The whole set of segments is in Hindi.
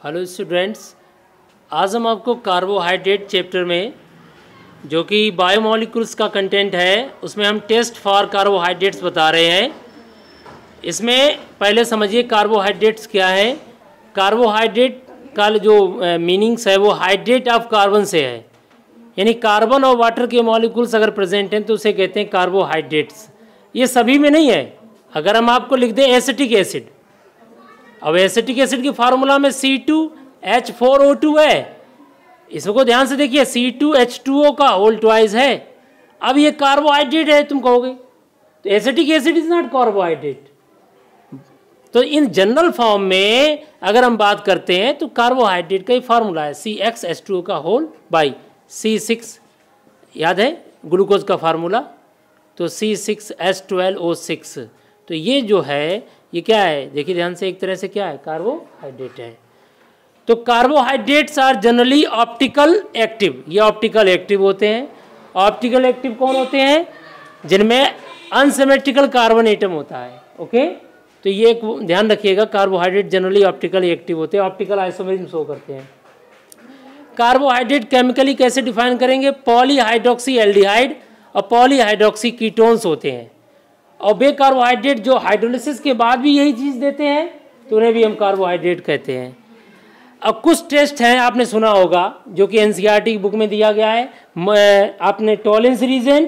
हेलो स्टूडेंट्स, आज हम आपको कार्बोहाइड्रेट चैप्टर में जो कि बायोमोलिक्यूल्स का कंटेंट है उसमें हम टेस्ट फॉर कार्बोहाइड्रेट्स बता रहे हैं। इसमें पहले समझिए कार्बोहाइड्रेट्स क्या है। कार्बोहाइड्रेट का जो मीनिंग्स है वो हाइड्रेट ऑफ कार्बन से है, यानी कार्बन और वाटर के मॉलिक्यूल्स अगर प्रेजेंट हैं तो उसे कहते हैं कार्बोहाइड्रेट्स। ये सभी में नहीं है। अगर हम आपको लिख दें एसिटिक एसिड, अब एसिटिक एसिड की फार्मूला में C2H4O2 है, इसको ध्यान से देखिए, C2H2O का होल ट्वाइस है। अब ये कार्बोहाइड्रेट है तुम कहोगे, तो acetic acid is not carbohydrate. तो इन जनरल फॉर्म में अगर हम बात करते हैं तो कार्बोहाइड्रेट का ही फार्मूला है CxH2O का होल बाई C6, याद है ग्लूकोज का फार्मूला, तो C6H12O6। तो ये जो है ये क्या है, देखिए ध्यान से, एक तरह से क्या है, कार्बोहाइड्रेट है। तो carbohydrates are generally optical active, ये ऑप्टिकल एक्टिव होते हैं। ऑप्टिकल एक्टिव कौन होते हैं? जिनमें अनसिमेट्रिकल कार्बन एटम होता है। ओके, तो ये एक ध्यान रखिएगा, कार्बोहाइड्रेट जनरली ऑप्टिकल एक्टिव होते हैं, ऑप्टिकल आइसोमेरिज्म शो करते हैं। कार्बोहाइड्रेट केमिकली कैसे डिफाइन करेंगे? पॉलीहाइड्रोक्सी एल्डिहाइड और पॉलीहाइड्रोक्सी कीटोन्स होते हैं, और वे कार्बोहाइड्रेट जो हाइड्रोलिसिस के बाद भी यही चीज़ देते हैं तो उन्हें भी हम कार्बोहाइड्रेट कहते हैं। अब कुछ टेस्ट हैं, आपने सुना होगा, जो कि एनसीईआरटी की बुक में दिया गया है। आपने टॉलेंस रीजेंट,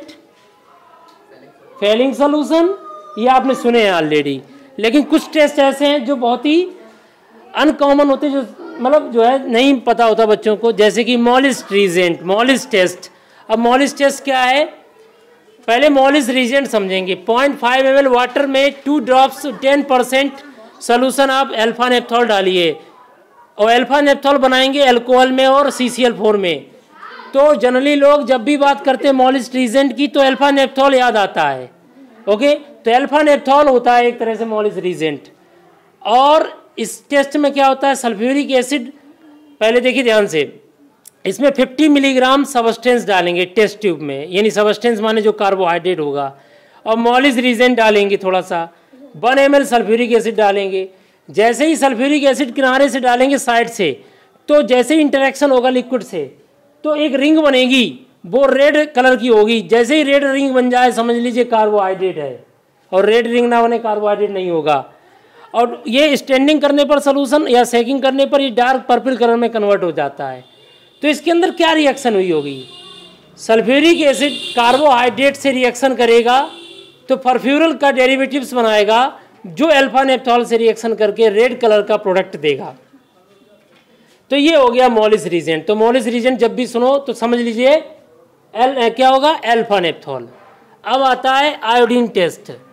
फेलिंग सोल्यूशन, ये आपने सुने हैं ऑलरेडी। लेकिन कुछ टेस्ट ऐसे हैं जो बहुत ही अनकॉमन होते हैं, जो मतलब जो है नहीं पता होता बच्चों को, जैसे कि मॉलिश रीजेंट, मॉलिश टेस्ट। अब मॉलिश टेस्ट क्या है? पहले मॉलिश रीजेंट समझेंगे। 0.5 ml वाटर में 2 ड्रॉप्स 10% सोल्यूशन आप अल्फा नेप्थॉल डालिए, और अल्फा नेप्थॉल बनाएंगे अल्कोहल में और CCl4 में। तो जनरली लोग जब भी बात करते हैं मॉलिश रीजेंट की तो अल्फा नेप्थॉल याद आता है। ओके, तो अल्फा नेप्थॉल होता है एक तरह से मॉलिश रीजेंट। और इस टेस्ट में क्या होता है? सल्फ्यूरिक एसिड, पहले देखिए ध्यान से, इसमें 50 मिलीग्राम सबस्टेंस डालेंगे टेस्ट ट्यूब में, यानी सबस्टेंस माने जो कार्बोहाइड्रेट होगा, और मॉलिश रीजेंट डालेंगे थोड़ा सा, 1 ml सल्फ्यूरिक एसिड डालेंगे। जैसे ही सल्फ्यूरिक एसिड किनारे से डालेंगे साइड से, तो जैसे ही इंटरेक्शन होगा लिक्विड से तो एक रिंग बनेगी, वो रेड कलर की होगी। जैसे ही रेड रिंग बन जाए समझ लीजिए कार्बोहाइड्रेट है, और रेड रिंग ना बने कार्बोहाइड्रेट नहीं होगा। और ये स्टैंडिंग करने पर सोल्यूशन या सेकिंग करने पर ये डार्क पर्पल कलर में कन्वर्ट हो जाता है। तो इसके अंदर क्या रिएक्शन हुई होगी? सल्फ्यूरिक एसिड कार्बोहाइड्रेट से रिएक्शन करेगा तो फर्फ्यूरल का डेरिवेटिव्स बनाएगा, जो अल्फा नेप्थॉल से रिएक्शन करके रेड कलर का प्रोडक्ट देगा। तो ये हो गया मॉलिश रीजेंट। तो मॉलिश रीजेंट जब भी सुनो तो समझ लीजिए क्या होगा? Alpha naphthol. अब आता है आयोडीन टेस्ट।